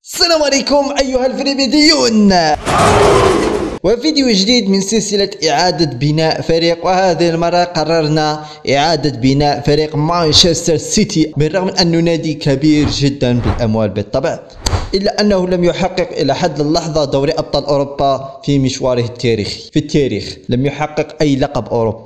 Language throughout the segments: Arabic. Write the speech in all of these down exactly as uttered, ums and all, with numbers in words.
السلام عليكم أيها الفريبيديون، وفيديو جديد من سلسلة إعادة بناء فريق. وهذه المرة قررنا إعادة بناء فريق مانشستر سيتي، بالرغم من أنه نادي كبير جدا بالأموال بالطبع، إلا أنه لم يحقق إلى حد اللحظة دوري أبطال أوروبا في مشواره التاريخي. في التاريخ لم يحقق أي لقب أوروبي.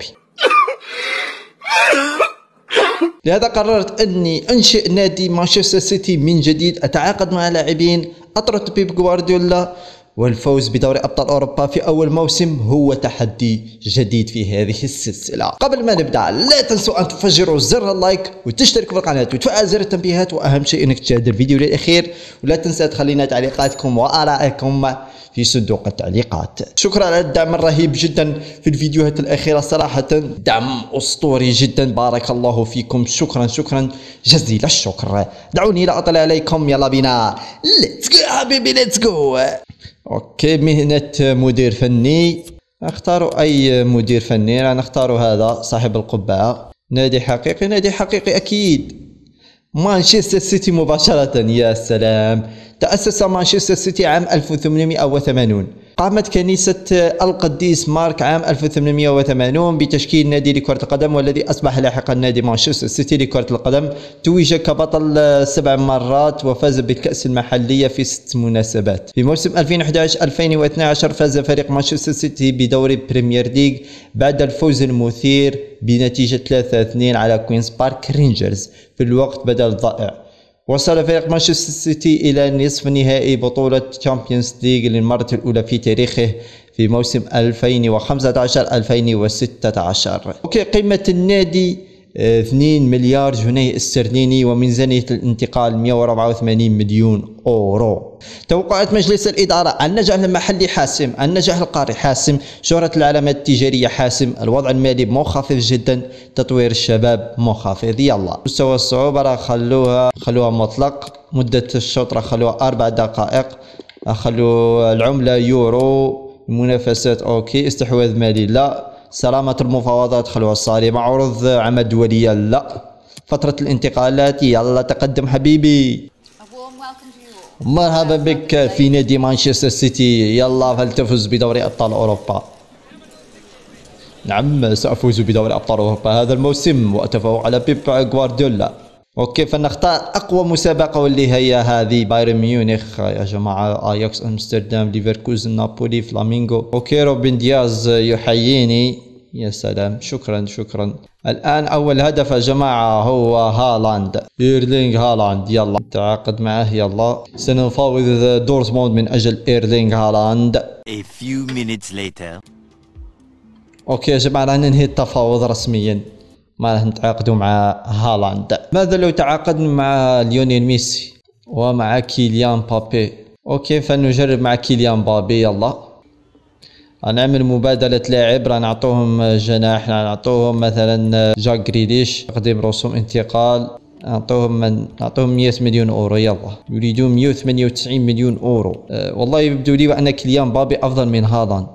لهذا قررت أني أنشئ نادي مانشستر سيتي من جديد، أتعاقد مع لاعبين، أطرد بيب غوارديولا، والفوز بدوري أبطال أوروبا في أول موسم هو تحدي جديد في هذه السلسلة. قبل ما نبدأ لا تنسوا أن تفجروا زر اللايك وتشتركوا في القناة وتفعلوا زر التنبيهات، وأهم شيء أنك تشاهد الفيديو للأخير، ولا تنسى تخلينا تعليقاتكم وآرائكم في صندوق التعليقات. شكرا على الدعم الرهيب جدا في الفيديوهات الأخيرة، صراحة دعم أسطوري جدا، بارك الله فيكم. شكرا شكرا جزيل الشكر. دعوني لا أطلع عليكم، يلا بينا ليتس جو حبيبي ليتس جو. اوكي، مهنة مدير فني، اختاروا اي مدير فني، راح نختار هذا صاحب القبعة. نادي حقيقي، نادي حقيقي اكيد مانشستر سيتي مباشرة. يا سلام، تأسس مانشستر سيتي عام ألف وثمانمئة وثمانين. قامت كنيسة القديس مارك عام ألف وثمانمئة وثمانين بتشكيل نادي لكرة القدم، والذي أصبح لاحقا نادي مانشستر سيتي لكرة القدم. توج كبطل سبع مرات وفاز بالكأس المحلية في ست مناسبات. في موسم ألفين وأحد عشر ألفين واثني عشر فاز فريق مانشستر سيتي بدوري بريمير ليج بعد الفوز المثير بنتيجة ثلاثة اثنين على كوينز بارك رينجرز في الوقت بدل ضائع. وصل فريق مانشستر سيتي إلى نصف نهائي بطولة تشامبيونز ليج للمرة الأولى في تاريخه في موسم ألفين وخمسة عشر ألفين وستة عشر. أوكي، قيمة النادي اثنين مليار جنيه استرليني، وميزانية الانتقال مئة وأربعة وثمانين مليون أورو. توقعات مجلس الإدارة: النجاح المحلي حاسم، النجاح القاري حاسم، شهرة العلامات التجارية حاسم، الوضع المالي منخفض جدا، تطوير الشباب منخفض. يلا مستوى الصعوبة راه خلوها خلوها مطلق، مدة الشوط راه خلوها أربع دقائق، خلوا العملة يورو، المنافسات أوكي، استحواذ مالي لا، سلامة المفاوضات خلوها صارمة، عروض عمل دولية لا، فترة الانتقالات يلا تقدم حبيبي. مرحبا بك في نادي مانشستر سيتي، يلا فلتفز بدوري أبطال أوروبا. نعم سأفوز بدوري أبطال أوروبا هذا الموسم وأتفوق على بيب غوارديولا. اوكي، فنختار اقوى مسابقه واللي هي هذه، بايرن ميونخ يا جماعه، اياكس امستردام، ليفركوزن، نابولي، فلامينغو. اوكي، روبن دياز يحييني، يا سلام، شكرا شكرا. الان اول هدف يا جماعه هو هالاند، ايرلينغ هالاند، يلا تعاقد معه، يلا سنفاوض دورتموند من اجل ايرلينغ هالاند. A few minutes later. اوكي يا جماعه، راح ننهي التفاوض رسميا، ما راح نتعاقدوا مع هالاند. ماذا لو تعاقدنا مع ليونيل ميسي ومع كيليان بابي؟ اوكي، فنجرب مع كيليان بابي. يلا نعمل مبادلة لاعب، راح نعطوهم جناح، راح نعطوهم مثلا جاك جريليش، تقديم رسوم انتقال، نعطوهم من نعطوهم مئة مليون اورو. يلا يريدون مئة وثمانية وتسعين مليون اورو. أه والله يبدو لي ان كيليان بابي افضل من هالاند.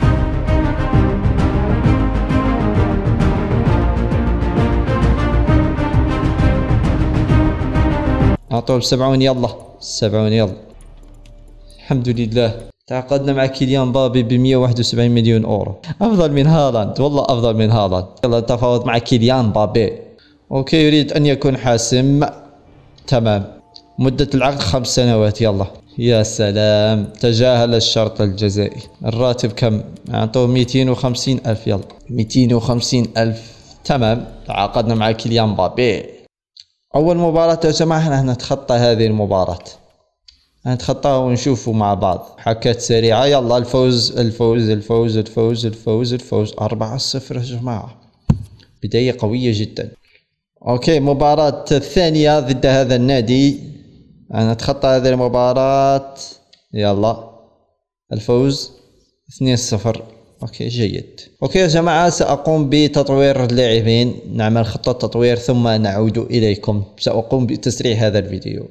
أعطوه بسبعون، يلا سبعون، يلا الحمد لله تعاقدنا مع كيليان بابي ب مئة وواحد وسبعين مليون أورو، أفضل من هالاند، والله أفضل من هالاند. يلا تفاوض مع كيليان بابي. أوكي، يريد أن يكون حاسم، تمام، مدة العقد خمس سنوات. يلا يا سلام، تجاهل الشرط الجزائي. الراتب كم؟ أعطوه مئتين وخمسين ألف، يلا مئتين وخمسين ألف، تمام، تعاقدنا مع كيليان بابي. أول مباراة يا جماعة راح نتخطى هذه المباراة، نتخطاها ونشوفوا مع بعض حكات سريعة. يلا الفوز الفوز الفوز الفوز الفوز الفوز أربعة صفر يا جماعة، بداية قوية جدا. أوكي، مباراة الثانية ضد هذا النادي، نتخطى هذه المباراة. يلا الفوز اثنين صفر. اوكي جيد. اوكي يا جماعة، سأقوم بتطوير اللاعبين، نعمل خطة تطوير ثم نعود اليكم. سأقوم بتسريع هذا الفيديو.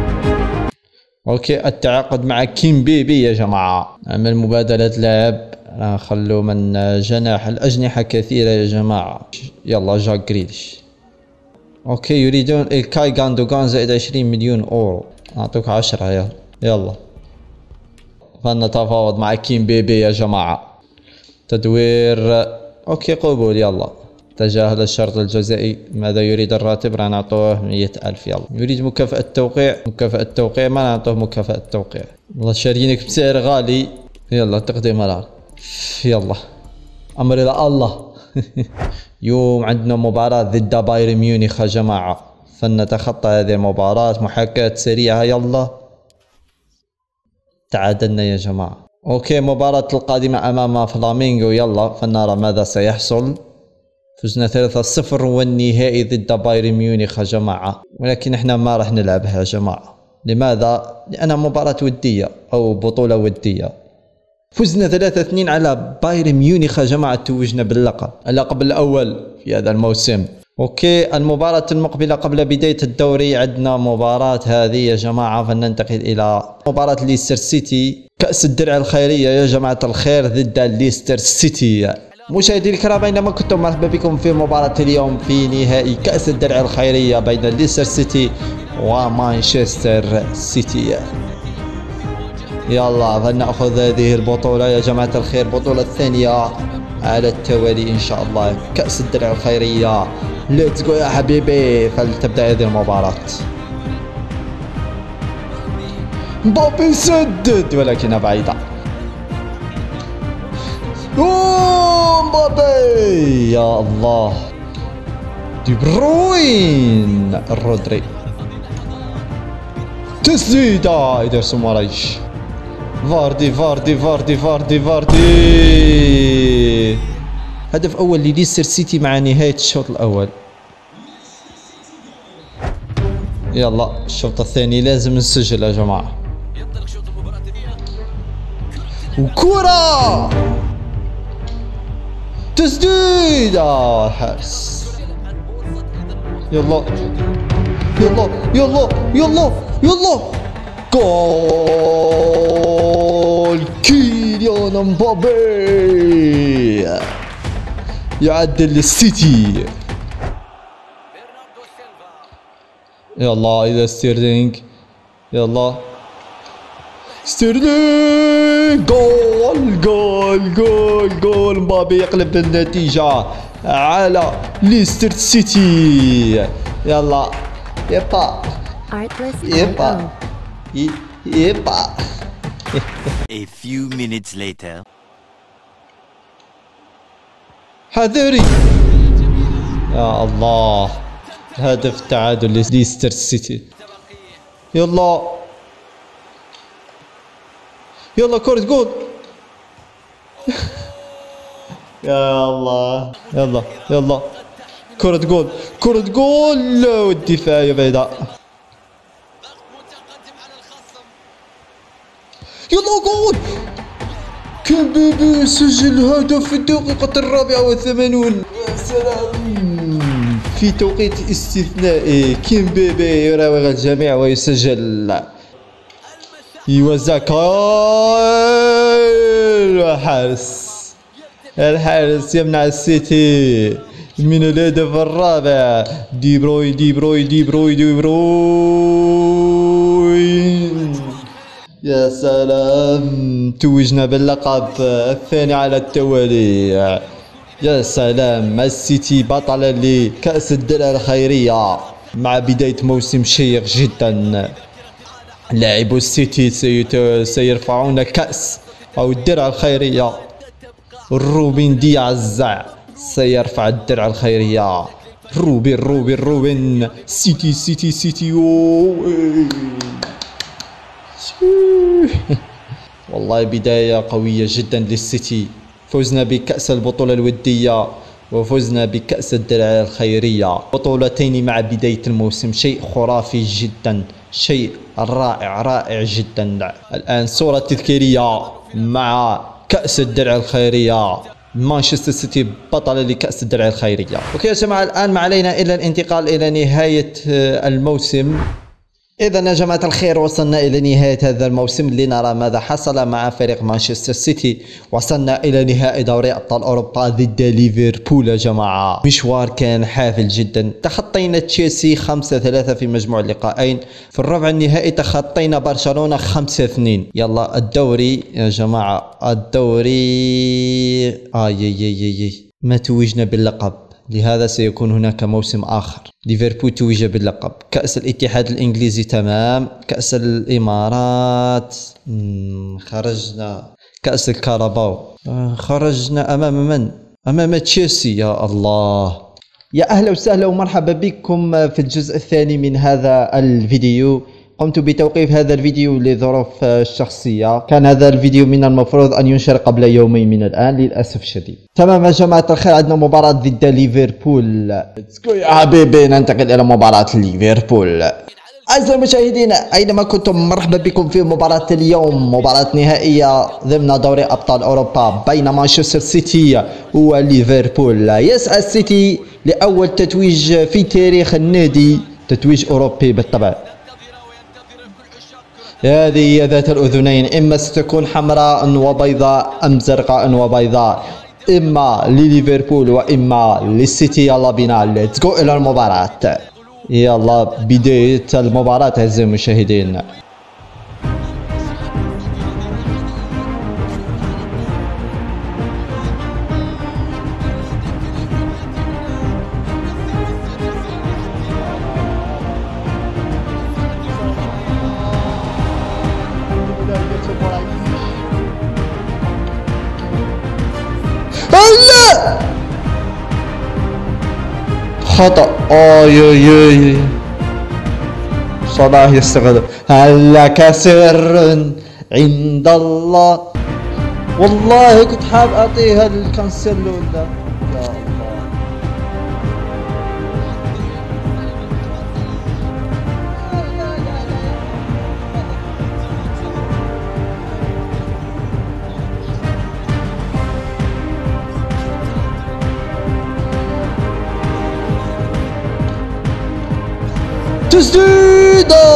اوكي، التعاقد مع كيم بيبي يا جماعة، نعمل مبادلة لاعب، لا نخلو من جناح الأجنحة كثيرة يا جماعة. يلا جاك جريليش. اوكي يريدون الكاي غاندوغان زائد عشرين مليون اورو. اعطوك عشرة يلا يلا. فلنتفاوض مع كيم بيبي يا جماعة. تدوير اوكي قبول يلا. تجاهل الشرط الجزائي. ماذا يريد الراتب؟ راح نعطوه مية ألف يلا. يريد مكافأة توقيع. مكافأة توقيع ما نعطوه مكافأة توقيع. والله شارينك بسعر غالي. يلا تقديم العرض يلا. أمر إلى الله. يوم عندنا مباراة ضد بايرن ميونخ يا جماعة، فلنتخطى هذه المباراة. محاكاة سريعة يلا. تعادلنا يا جماعة. اوكي مباراة القادمة امام فلامينغو يلا فلنرى ماذا سيحصل. فزنا ثلاثة صفر والنهائي ضد بايرن ميونخ يا جماعة، ولكن احنا ما راح نلعبها يا جماعة. لماذا؟ لأنها مباراة ودية أو بطولة ودية. فزنا ثلاثة اثنين على بايرن ميونخ يا جماعة، توجنا باللقب، اللقب الأول في هذا الموسم. اوكي المباراة المقبلة قبل بداية الدوري عندنا مباراة هذه يا جماعة، فلننتقل إلى مباراة ليستر سيتي، كأس الدرع الخيرية يا جماعة الخير ضد ليستر سيتي. مشاهدينا الكرام أينما كنتم، مرحبا بكم في مباراة اليوم في نهائي كأس الدرع الخيرية بين ليستر سيتي ومانشستر سيتي. يلا فلنأخذ هذه البطولة يا جماعة الخير، البطولة الثانية على التوالي إن شاء الله، كأس الدرع الخيرية. ليتس جو يا حبيبي. فلتبدأ هذه المباراة. مبابي سدد ولكنها بعيدة. اوه مبابي يا الله. دي بروين رودري تسديدة إيدرسون مورايش. فاردي فاردي فاردي فاردي فاردي. هدف أول لليستر سيتي مع نهاية الشوط الأول. يلا الشوط الثاني لازم نسجل يا جماعة. وكرة تسديدة الحارس. يلا يلا يلا يلا يلا جول. كيليان مبابي يعدل للسيتي. يلا إذا ستيرلينج. يلا ستيرلينج. جول جول جول جول. مبابي يقلب النتيجة على ليستر سيتي. يلا يبا يبا يبا. A few minutes later. حذري يا الله. هدف التعادل لليستر سيتي. يلا يلا كرة جول. يا الله. يلا يلا كرة جول كرة جول. والدفاع بعيدة. يلا جول. كيم بيبي سجل هدف في الدقيقة الرابعة والثمانون. يا سلام، في توقيت استثنائي كيم بيبي يراوغ الجميع ويسجل. يوزع الحارس الحارس يمنع السيتي من الهدف الرابع. دي بروين دي بروين دي بروين دي بروين. يا سلام، توجنا باللقب الثاني على التوالي. يا سلام، السيتي بطل لكأس الدرع الخيرية مع بداية موسم شيق جدا. لاعبو السيتي سيرفعون كأس أو الدرع الخيرية. روبن دياز سيرفع الدرع الخيرية. روبن روبن روبن. سيتي سيتي سيتي. والله بداية قوية جدا للسيتي. فزنا بكأس البطولة الودية وفزنا بكأس الدرع الخيرية، بطولتين مع بداية الموسم. شيء خرافي جدا، شيء رائع رائع جدا. الآن صورة تذكارية مع كأس الدرع الخيرية. مانشستر سيتي بطل لكأس الدرع الخيرية. اوكي يا جماعة، الآن ما علينا إلا الانتقال إلى نهاية الموسم. إذا يا جماعة الخير وصلنا إلى نهاية هذا الموسم لنرى ماذا حصل مع فريق مانشستر سيتي. وصلنا إلى نهائي دوري أبطال أوروبا ضد ليفربول يا جماعة. مشوار كان حافل جدا. تخطينا تشيلسي خمسة ثلاثة في مجموع اللقاءين. في الربع النهائي تخطينا برشلونة خمسة اثنين. يلا الدوري يا جماعة، الدوري آي يي يي ما توجنا باللقب، لهذا سيكون هناك موسم آخر. ليفربول توج باللقب. كأس الاتحاد الإنجليزي تمام. كأس الإمارات خرجنا. كأس الكاراباو خرجنا أمام من؟ أمام تشيلسي. يا الله، يا أهلا وسهلا ومرحبا بكم في الجزء الثاني من هذا الفيديو. قمت بتوقيف هذا الفيديو لظروف شخصية. كان هذا الفيديو من المفروض أن ينشر قبل يومين من الآن، للأسف الشديد. تمام يا جماعة الخير، عندنا مباراة ضد ليفربول. يا حبيبي ننتقل إلى مباراة ليفربول. أعزائي المشاهدين أينما كنتم، مرحبا بكم في مباراة اليوم، مباراة نهائية ضمن دوري أبطال أوروبا بين مانشستر سيتي وليفربول. يسعى السيتي لأول تتويج في تاريخ النادي، تتويج أوروبي بالطبع. هذه هي ذات الأذنين، إما ستكون حمراء وبيضاء أم زرقاء وبيضاء، إما لليفربول وإما للسيتي. يلا بينا ليتس جو إلى المباراة. يلا بداية المباراة أعزائي المشاهدين. لا خطأ. أوي أوي صلاح يستغل. هل لك سر عند الله؟ والله كنت حاب أعطيها للكانسيلو. لا يا الله. تسديدة.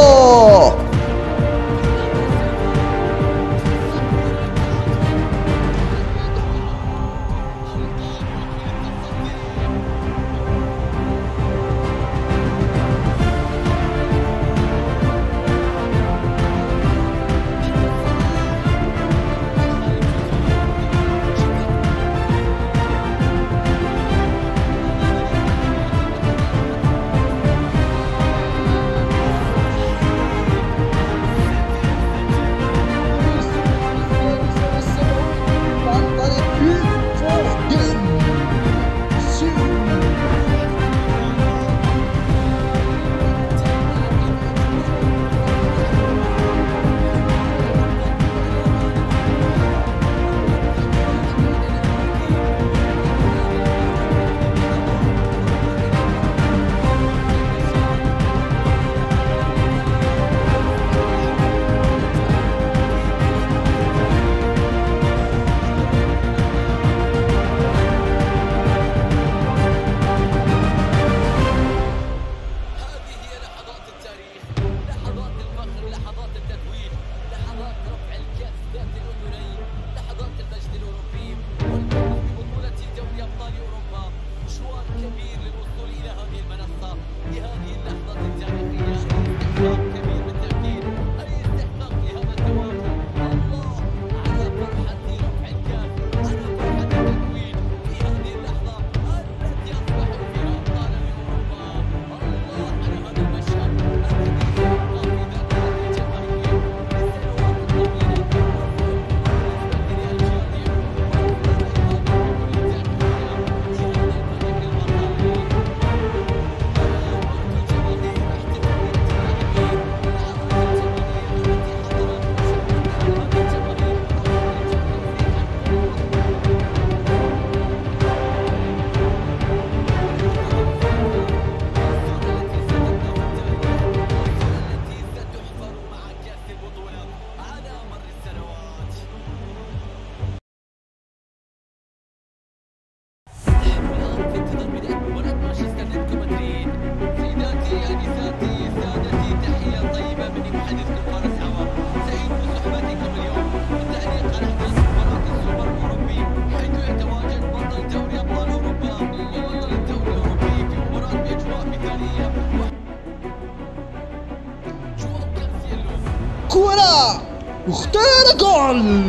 كرة واختار جول.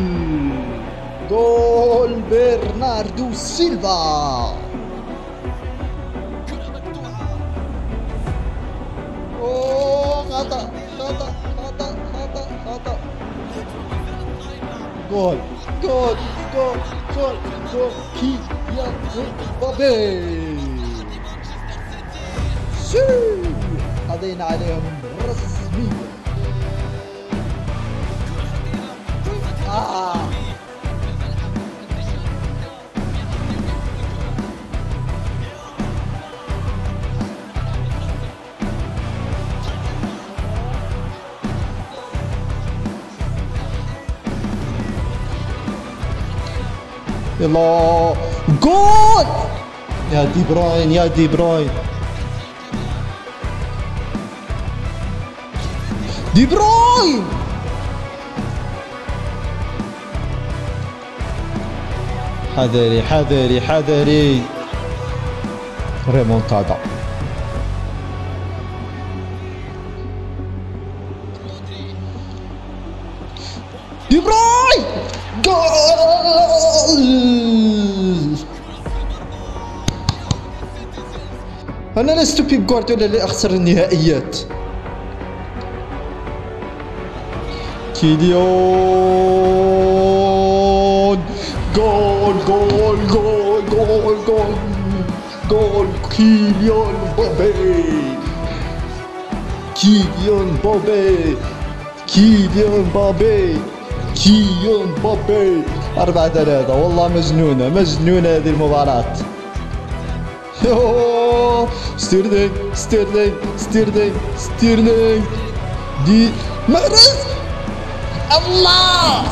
جول برناردو سيلفا. اوه خطأ خطأ خطأ خطأ خطأ. جول جول جول جول جول كيليان مبابي. قضينا عليهم رسميا. آه. يلا جول يا دي بروين يا دي بروين دي بروين. حذري حذري حذري. ريمونتادا. دي بروين جول. أنا لست بيب جوارديولا لأخسر النهائيات. كيليان جول جول جول جول جول جول كيليان مبابي. كيليان مبابي كيليان مبابي كيليان مبابي. أربعة ثلاثة. والله مجنونة مجنونة هذه المباراة. يوه ستيرلينج ستيرلينج ستيرلينج ستيرلينج دي محرز. الله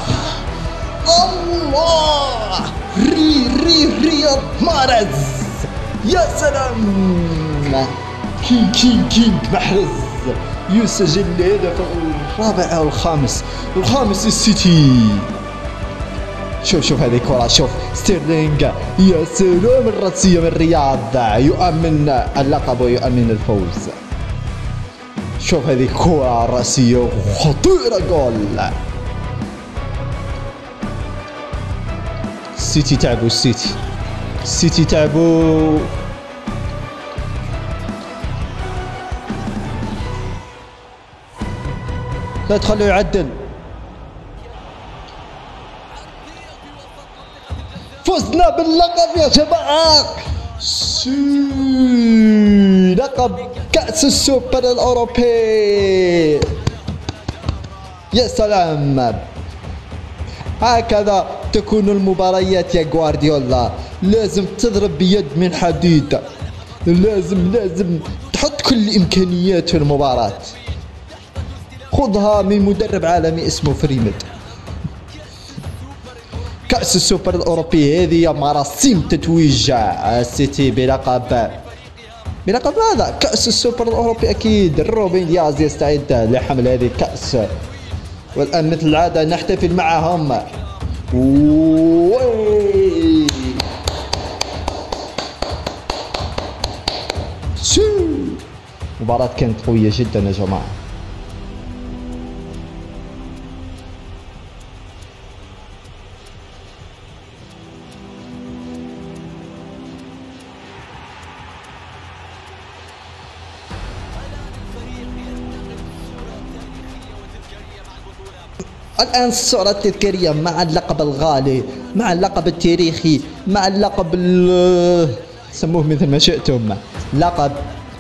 الله. ري ري رياض محرز. يا سلام. كينج كينج كينج محرز يسجل الهدف الرابع او الخامس. الخامس السيتي. شوف شوف هذه الكرة. شوف ستيرلينج. يا سلام. الرأسية من رياض يؤمن اللقب ويؤمن الفوز. شوف هذه الكرة الرأسية خطيرة. جول. السيتي تعبوا. السيتي السيتي تعبوا. لا تخلوه يعدل. فزنا باللقب يا جماعة. سي لقب كأس السوبر الأوروبي. يا سلام. هكذا تكون المباريات يا جوارديولا. لازم تضرب بيد من حديد. لازم لازم تحط كل الإمكانيات في المباراة. خذها من مدرب عالمي اسمه فريمد. كأس السوبر الأوروبي هذه مراسيم تتويج السيتي بلقب بلقب ماذا؟ كأس السوبر الأوروبي. أكيد روبن دياز يستعد لحمل هذه الكأس، والآن مثل العادة نحتفل معهم. وي مباراة كانت قوية جدا يا جماعة. الآن الصورة التذكارية مع اللقب الغالي، مع اللقب التاريخي، مع اللقب سموه مثل ما شئتم. لقب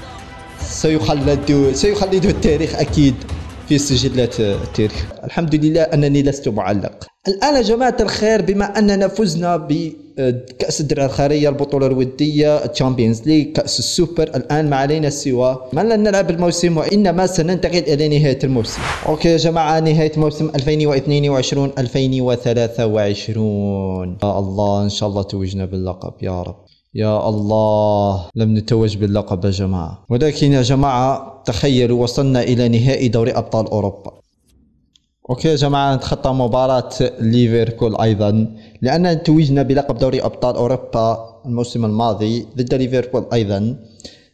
سيخلد سيخلده التاريخ أكيد في سجلات التاريخ. الحمد لله أنني لست معلق. الآن يا جماعة الخير، بما أننا فزنا بكأس الدرع الخيرية، البطولة الودية، الشامبيونز ليج، كأس السوبر، الآن ما علينا سوى ما لن نلعب الموسم، وإنما سننتقل إلى نهاية الموسم. أوكي يا جماعة، نهاية موسم ألفين واثنين وعشرين ألفين وثلاثة وعشرين. يا الله إن شاء الله توجنا باللقب يا رب. يا الله لم نتوج باللقب يا جماعة، ولكن يا جماعة تخيلوا وصلنا إلى نهائي دوري أبطال أوروبا. اوكي يا جماعة، نتخطى مباراة ليفربول ايضا، لاننا توجنا بلقب دوري ابطال اوروبا الموسم الماضي ضد ليفربول ايضا.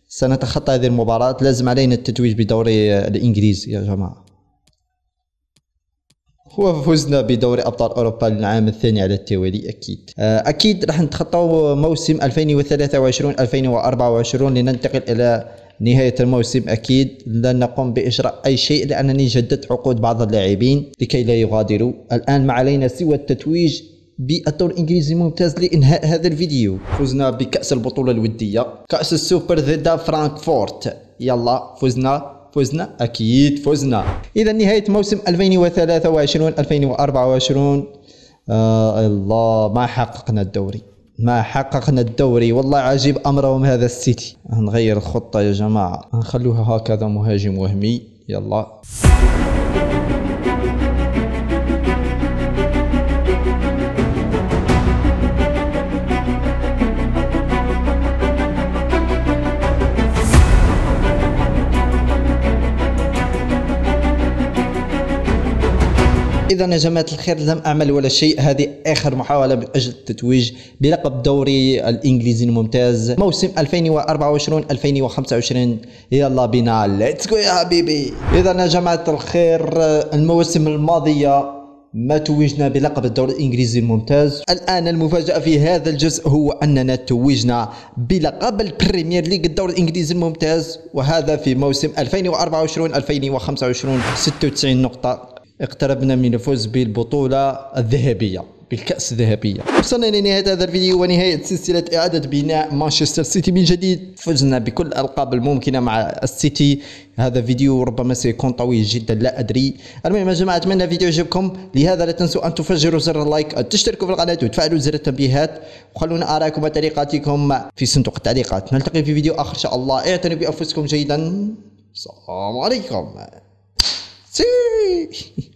سنتخطى هذه المباراة، لازم علينا التتويج بدوري الانجليزي يا جماعة. وفزنا بدوري ابطال اوروبا للعام الثاني على التوالي. اكيد اكيد راح نتخطوا موسم ألفين وثلاثة وعشرين ألفين وأربعة وعشرين لننتقل الى نهاية الموسم. أكيد لن نقوم بإجراء أي شيء لأنني جددت عقود بعض اللاعبين لكي لا يغادروا. الآن ما علينا سوى التتويج بالدور الإنجليزي الممتاز لإنهاء هذا الفيديو. فزنا بكأس البطولة الودية، كأس السوبر ضد فرانكفورت. يلا فزنا فزنا أكيد فزنا. إذا نهاية موسم ألفين وثلاثة وعشرين ألفين وأربعة وعشرين. آه الله ما حققنا الدوري، ما حققنا الدوري. والله عجيب أمرهم هذا السيتي. نغير الخطة يا جماعة، نخلوها هكذا مهاجم وهمي. يلا إذا يا جماعة الخير لم أعمل ولا شيء. هذه آخر محاولة من أجل التتويج بلقب الدوري الإنجليزي الممتاز موسم ألفين وأربعة وعشرين ألفين وخمسة وعشرين. يلا بينا ليتس جو يا حبيبي. إذا يا جماعة الخير المواسم الماضية ما توجنا بلقب الدوري الإنجليزي الممتاز. الآن المفاجأة في هذا الجزء هو أننا توجنا بلقب البريمير ليج الدوري الإنجليزي الممتاز، وهذا في موسم ألفين وأربعة وعشرين ألفين وخمسة وعشرين. ستة وتسعين نقطة. اقتربنا من الفوز بالبطولة الذهبية، بالكأس الذهبية. وصلنا لنهاية هذا الفيديو ونهاية سلسلة إعادة بناء مانشستر سيتي من جديد. فزنا بكل الألقاب الممكنة مع السيتي. هذا فيديو ربما سيكون طويل جدا، لا أدري. المهم يا جماعة أتمنى الفيديو يعجبكم، لهذا لا تنسوا أن تفجروا زر اللايك، أن تشتركوا في القناة وتفعلوا زر التنبيهات، وخلونا آراءكم وتعليقاتكم في صندوق التعليقات. نلتقي في فيديو آخر إن شاء الله. اعتنوا بأنفسكم جيدا. السلام عليكم. سي